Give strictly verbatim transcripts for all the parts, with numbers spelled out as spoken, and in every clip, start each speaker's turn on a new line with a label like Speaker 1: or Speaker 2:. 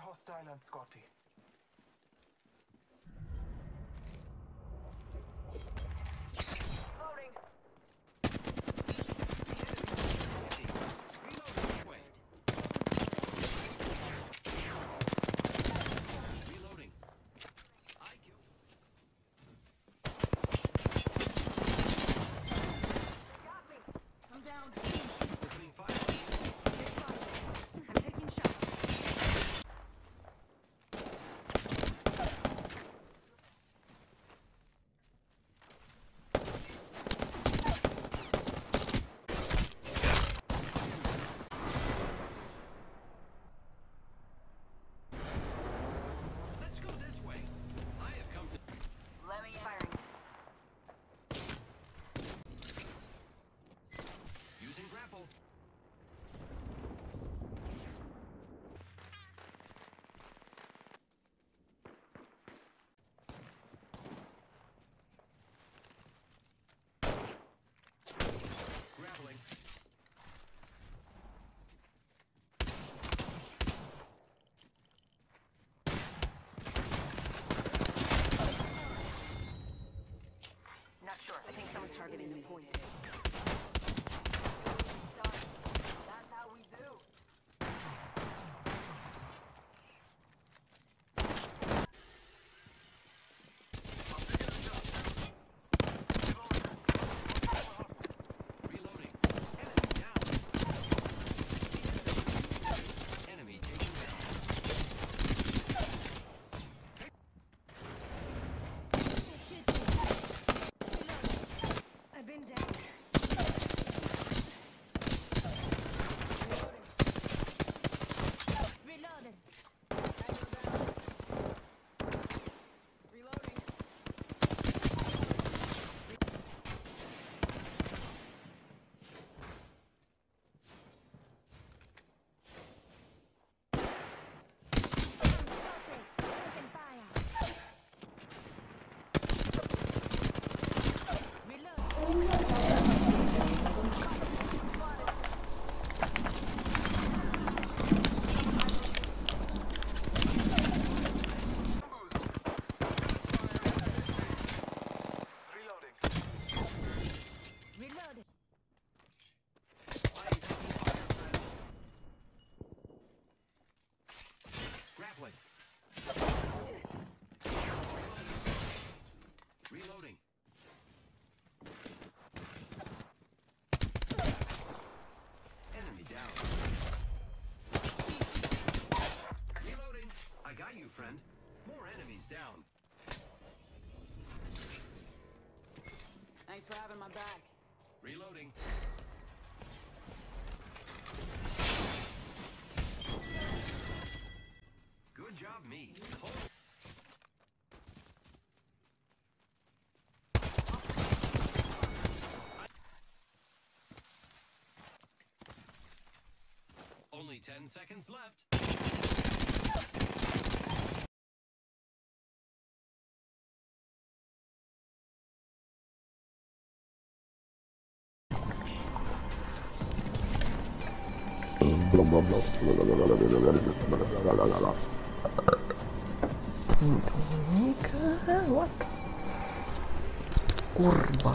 Speaker 1: hostile on Scotty.
Speaker 2: Loading.
Speaker 3: Reloading. I kill.
Speaker 2: Got me. I'm down.
Speaker 3: Opening fire.
Speaker 2: I'm taking shots.
Speaker 3: Let's go this way. I have come to.
Speaker 2: Let me firing.
Speaker 3: Using grapple. Grappling.
Speaker 2: Not sure. I think someone's targeting the point. That's how we do.
Speaker 3: Reloading. Enemy down. Enemy taken down.
Speaker 2: I've been down. Reloading. Reloading. Taking fire. Reload.
Speaker 1: Reloading.
Speaker 2: Reloading.
Speaker 3: Grappling. Reloading. Enemy down. Reloading. I got you, friend. More enemies down.
Speaker 2: Thanks for having my back.
Speaker 3: Reloading. Good job, me. Hold. Only ten seconds left.
Speaker 4: What? Kurwa.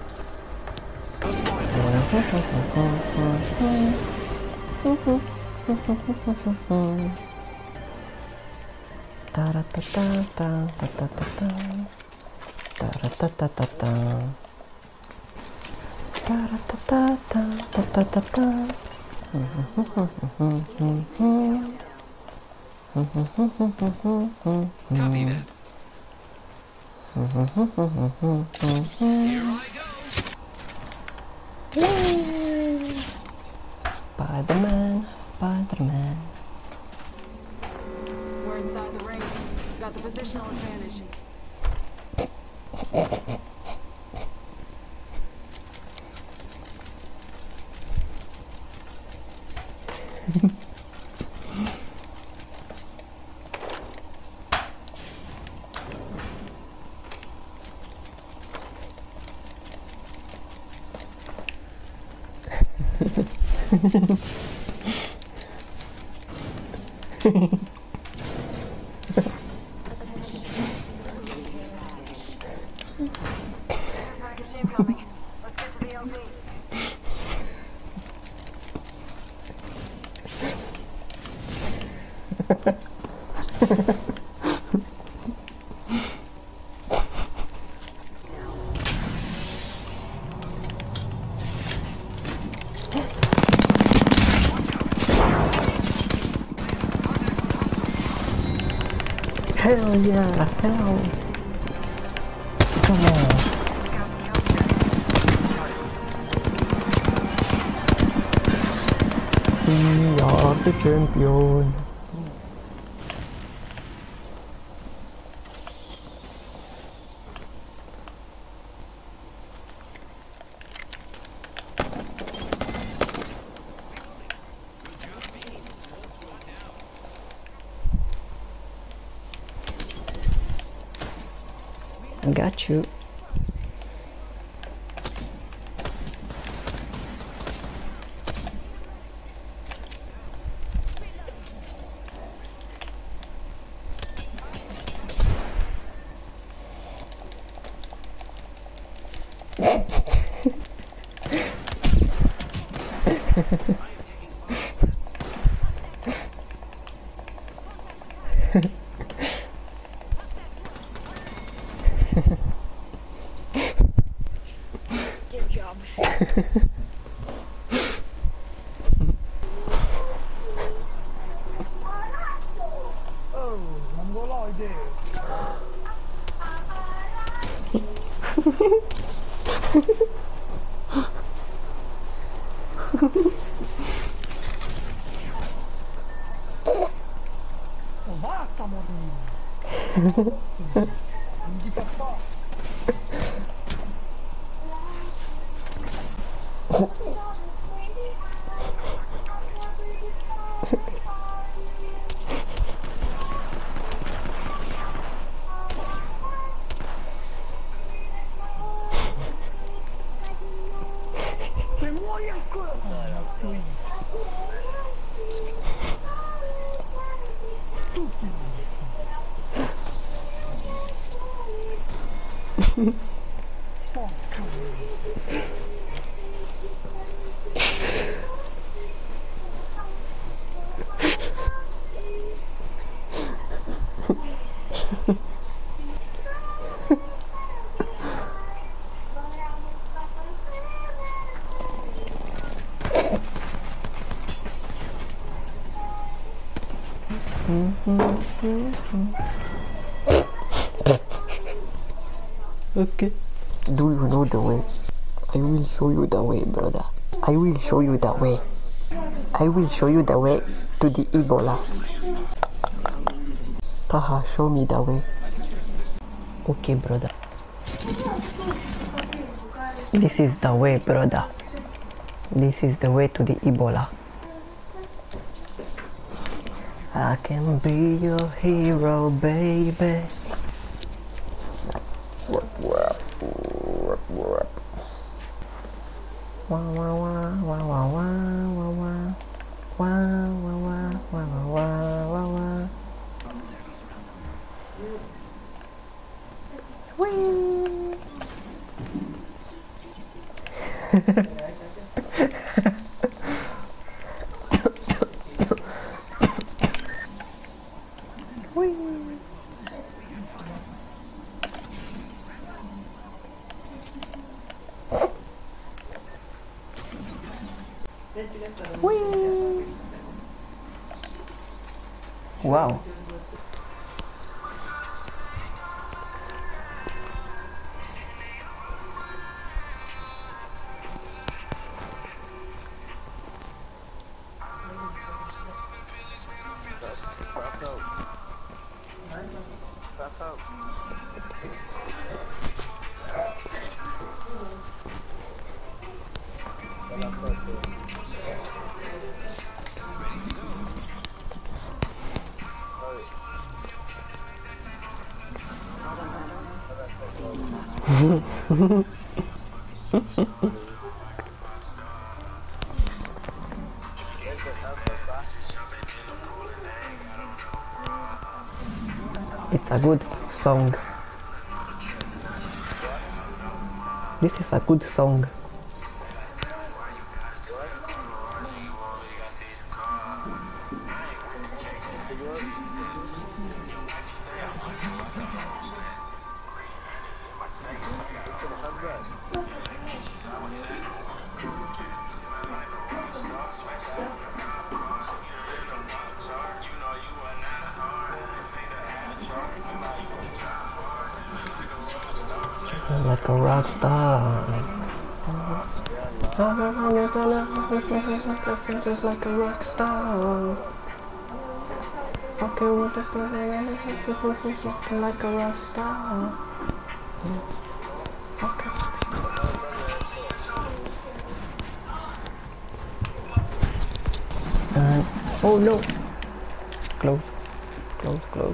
Speaker 3: Copy that. Here I go.
Speaker 4: Spider-Man, Spider-Man.
Speaker 2: We're inside the ring. Got the positional advantage.
Speaker 4: Hell yeah, hell. Come on. We are the champion. Got you.
Speaker 1: Good job.
Speaker 5: Oh, non goloide. Oh, basta morire. Non ti fa. Se muoio ancora.
Speaker 4: Okay. Do you know the way? I will show you the way, brother. I will show you the way. I will show you the way to the Ebola. Taha, show me the way. Okay, brother. This is the way, brother. This is the way to the Ebola. I can be your hero, baby. Wah wah wah wah wah wah wah wah wah wah wah wah wah wah. Whee! Whee! Whee! Wow. It's a good song. This is a good song. Like a rock star. Just like a rock star. Fucking with this looking like a rock star. Okay. Uh, oh no! Close, close, close.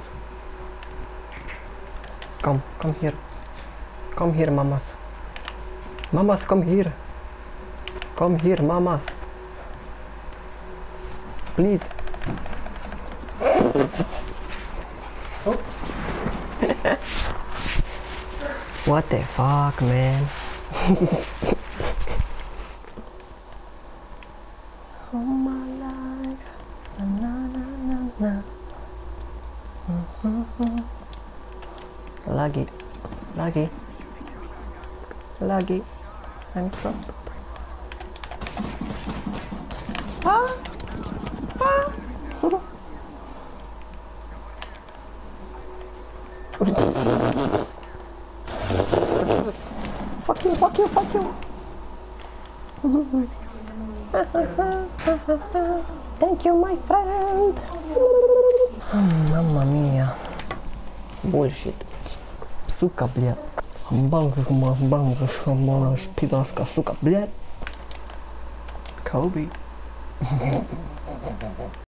Speaker 4: Come, come here. Come here, mamas. Mamas, come here. Come here, mamas. Please. Oops. What the fuck, man? Oh my life. Na na na na na. Mm-hmm. Lagi. Lagi. Lagi. I'm trapped. Ah! Ah! Fuck you, fuck you, fuck you. Thank you, my friend. Mamma mia. Bullshit. Сука, блядь. Hamburger, hamburger, hamburger, пидорка, сука, блядь. Kobe.